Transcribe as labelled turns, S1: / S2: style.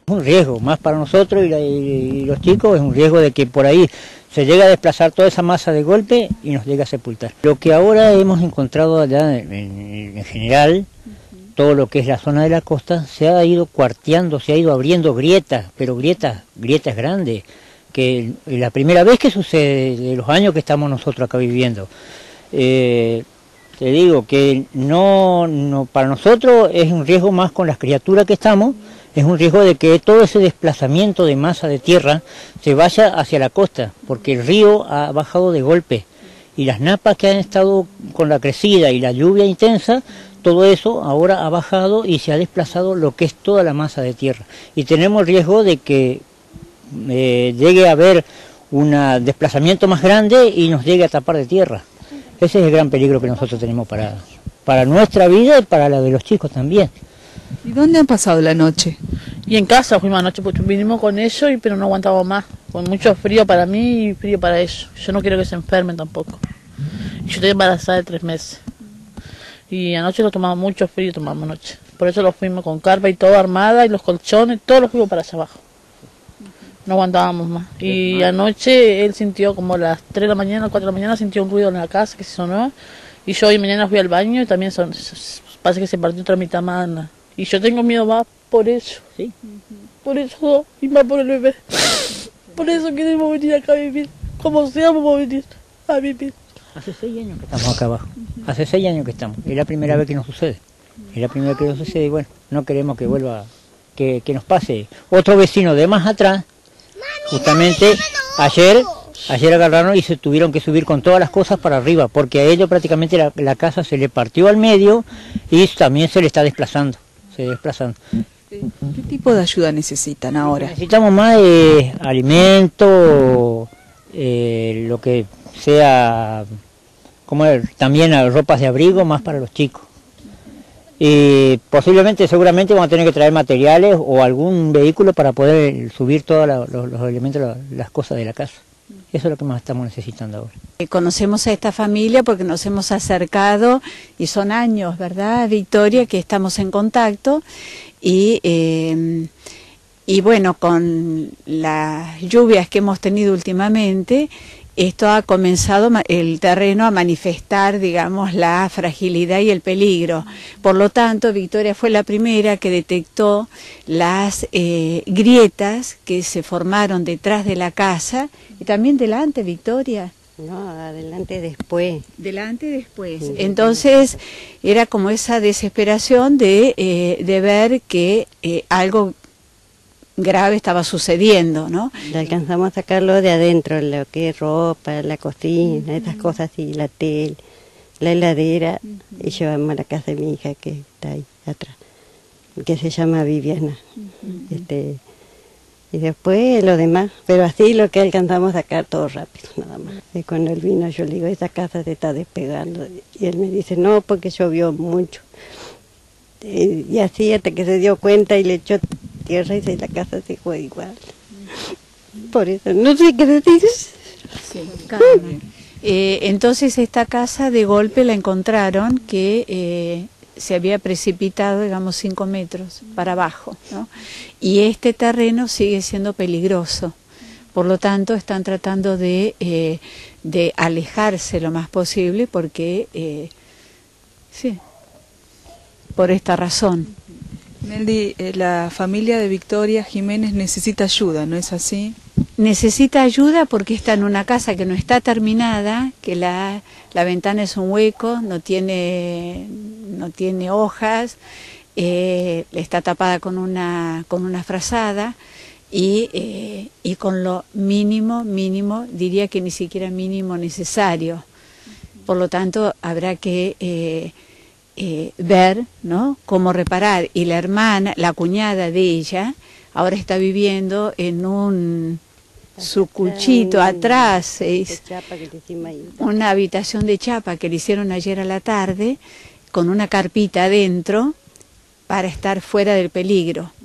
S1: Es un riesgo, más para nosotros y los chicos, es un riesgo de que por ahí se llega a desplazar toda esa masa de golpe y nos llega a sepultar. Lo que ahora hemos encontrado allá en general, todo lo que es la zona de la costa, se ha ido cuarteando, se ha ido abriendo grietas, pero grietas grandes, que es la primera vez que sucede de los años que estamos nosotros acá viviendo. Te digo que no para nosotros es un riesgo más con las criaturas que estamos, es un riesgo de que todo ese desplazamiento de masa de tierra se vaya hacia la costa, porque el río ha bajado de golpe y las napas que han estado con la crecida y la lluvia intensa, todo eso ahora ha bajado y se ha desplazado lo que es toda la masa de tierra. Y tenemos riesgo de que llegue a haber un desplazamiento más grande y nos llegue a tapar de tierra. Ese es el gran peligro que nosotros tenemos para nuestra vida y para la de los chicos también.
S2: ¿Y dónde han pasado la noche?
S3: Y en casa fuimos anoche, porque vinimos con ellos, pero no aguantamos más. Con mucho frío para mí y frío para ellos. Yo no quiero que se enfermen tampoco. Yo estoy embarazada de 3 meses. Y anoche lo tomamos mucho frío, tomamos anoche. Por eso lo fuimos con carpa y todo armada, y los colchones, todos los fuimos para allá abajo. No aguantábamos más. Y anoche él sintió como a las 3 de la mañana, 4 de la mañana, sintió un ruido en la casa que se sonó. Y yo hoy mañana fui al baño y también parece que se partió otra mitad más. Y yo tengo miedo más por eso. ¿Sí? Por eso y más por el bebé. Por eso queremos venir acá a vivir. Como sea, vamos a venir a vivir.
S1: Hace 6 años que estamos acá abajo. Hace 6 años que estamos. Es la primera vez que nos sucede. Es la primera vez que nos sucede y bueno, no queremos que vuelva, que nos pase. Otro vecino de más atrás, justamente ayer agarraron y se tuvieron que subir con todas las cosas para arriba, porque a ellos prácticamente la casa se le partió al medio y también se le está desplazando.
S2: ¿Qué tipo de ayuda necesitan ahora?
S1: Necesitamos más alimento, lo que sea, también ropas de abrigo más para los chicos. Y seguramente vamos a tener que traer materiales o algún vehículo para poder subir todos los elementos, las cosas de la casa. Eso es lo que más estamos necesitando ahora.
S4: Conocemos a esta familia porque nos hemos acercado y son años, ¿verdad, Victoria?, que estamos en contacto y bueno, con las lluvias que hemos tenido últimamente, esto ha comenzado el terreno a manifestar, digamos, la fragilidad y el peligro. Por lo tanto, Victoria fue la primera que detectó las grietas que se formaron detrás de la casa y también delante, Victoria.
S5: No, adelante después.
S4: Delante y después. Sí. Entonces, era como esa desesperación de ver que algo grave estaba sucediendo, ¿no?
S5: Alcanzamos a sacarlo de adentro, lo que es ropa, la cocina, esas cosas así, la tele, la heladera, y llevamos a la casa de mi hija que está ahí atrás, que se llama Viviana. Y después lo demás, pero así lo que alcanzamos a sacar todo rápido, nada más. Y cuando él vino yo le digo, esa casa se está despegando, y él me dice, no, porque llovió mucho. Y así hasta que se dio cuenta y le echó tierra y la casa se fue igual. Por eso no sé qué decir.
S4: Sí, entonces esta casa de golpe la encontraron que se había precipitado, digamos, 5 metros para abajo, ¿no? Y este terreno sigue siendo peligroso. Por lo tanto, están tratando de alejarse lo más posible porque, sí, por esta razón.
S2: Neldy, la familia de Victoria Jiménez necesita ayuda, ¿no es así?
S4: Necesita ayuda porque está en una casa que no está terminada, que la ventana es un hueco, no tiene hojas, está tapada con una frazada y con lo mínimo, diría que ni siquiera mínimo necesario. Por lo tanto, habrá que ver, ¿no?, cómo reparar. Y la hermana, la cuñada de ella, ahora está viviendo en un sucuchito atrás, una habitación de chapa que le hicieron ayer a la tarde, con una carpita adentro, para estar fuera del peligro.